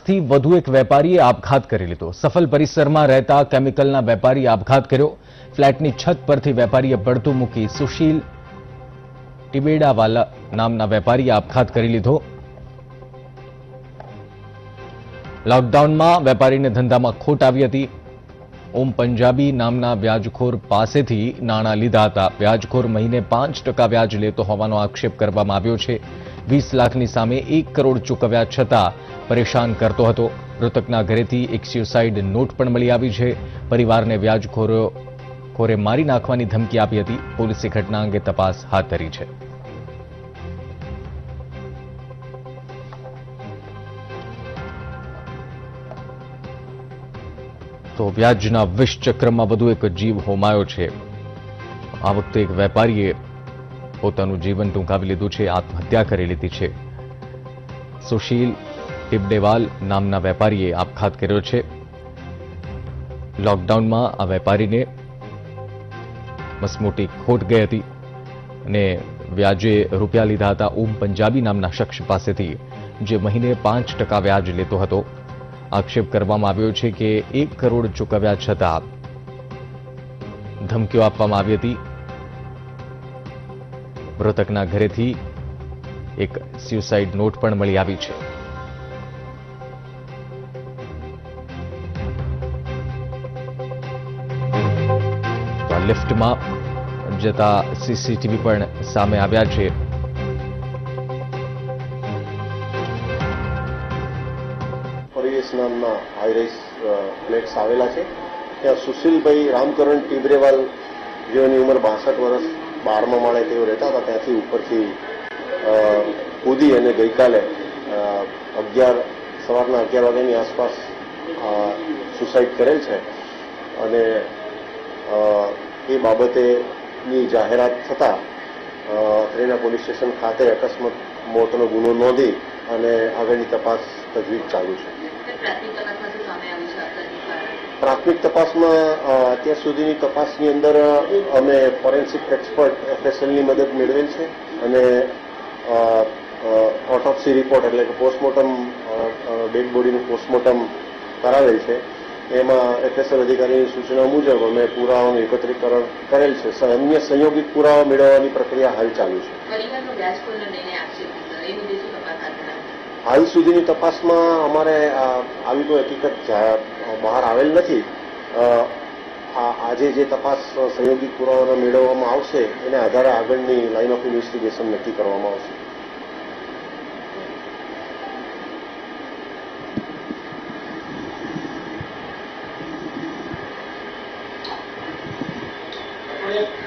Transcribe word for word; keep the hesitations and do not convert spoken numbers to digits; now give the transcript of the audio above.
થી વધુ એક વેપારીએ આપઘાત કરી લીધો। સફલ પરિસરમાં રહેતા કેમિકલના વેપારીએ આપઘાત કર્યો। ફ્લેટની છત પરથી વેપારીએ પડતું મૂકી સુશીલ ટિબેડાવાલા નામના વેપારીએ આપઘાત કરી લીધો। લોકડાઉનમાં વેપારીને ધંધામાં ખોટ આવી હતી। ઓમ પંજાબી નામના વ્યાજખોર પાસેથી નાણાં લીધા હતા। વ્યાજખોર મહિને પાંચ ટકા વ્યાજ લેતો હોવાનો આક્ષેપ કરવામાં આવ્યો છે। વીસ લાખની સામે એક કરોડ ચૂકવ્યા છતાં પરેશાન કરતો હતો। મૃતકના ઘરેથી એક સ્યુસાઇડ નોટ પણ મળી આવી છે। પરિવારને વ્યાજખોરો ખોરે મારી નાખવાની ધમકી આપી હતી। પોલીસે ઘટના અંગે તપાસ હાથ ધરી છે। તો વ્યાજના વિષ ચક્રમાં વધુ એક જીવ હોમાયો છે। આ વખતે એક વેપારીએ પોતાનું જીવન ટૂંકાવી લીધું છે, આત્મહત્યા કરી લીધી છે। સુશીલ ટિબડેવાલ નામના વેપારીએ આપઘાત કર્યો છે। લોકડાઉનમાં આ વેપારીને મસમોટી ખોટ ગઈ હતી અને વ્યાજે રૂપિયા લીધા હતા ઓમ પંજાબી નામના શખ્સ પાસેથી, જે મહિને પાંચ ટકા વ્યાજ લેતો હતો। આક્ષેપ કરવામાં આવ્યો છે કે એક કરોડ ચૂકવ્યા છતાં ધમકીઓ આપવામાં આવી હતી। મૃતકના ઘરેથી એક સ્યુસાઇડ નોટ પણ મળી આવી છે। લિફ્ટમાં જતા સીસીટીવી પણ સામે આવ્યા છે। પરિવેશ નામના હાઈરાઇઝ ફ્લેટ્સ આવેલા છે। ત્યાં સુશીલભાઈ રામકરણ ટીબરેવાલ, જેઓની ઉંમર બાસઠ વર્ષ, બારમા માળે તેઓ રહેતા હતા। ત્યાંથી ઉપરથી કૂદી અને ગઈકાલે અગિયાર સવારના અગિયાર વાગ્યાની આસપાસ સુસાઇડ કરેલ છે અને એ બાબતેની જાહેરાત થતાં ત્રેના પોલીસ સ્ટેશન ખાતે અકસ્માત મોતનો ગુનો નોંધી અને આગળની તપાસ તજવીજ ચાલુ છે। પ્રાથમિક તપાસમાં અત્યાર સુધીની તપાસની અંદર અમે ફોરેન્સિક એક્સપર્ટ એફએસએલની મદદ મેળવેલ છે અને ઓટોપ્સી રિપોર્ટ એટલે કે પોસ્ટમોર્ટમ ડેડ બોડીનું પોસ્ટમોર્ટમ કરાવેલ છે। એમાં એફએસએલ અધિકારીની સૂચના મુજબ અમે પુરાવાનું એકત્રીકરણ કરેલ છે। અન્ય સંયોગિક પુરાવા મેળવવાની પ્રક્રિયા હાલ ચાલુ છે। હાલ સુધીની તપાસમાં અમારે આવી કોઈ હકીકત બહાર આવેલ નથી। આજે જે તપાસ સંયોગિક પુરાવાના મેળવવામાં આવશે એને આધારે આગળની લાઇન ઓફ ઇન્વેસ્ટિગેશન નક્કી કરવામાં આવશે। Yeah.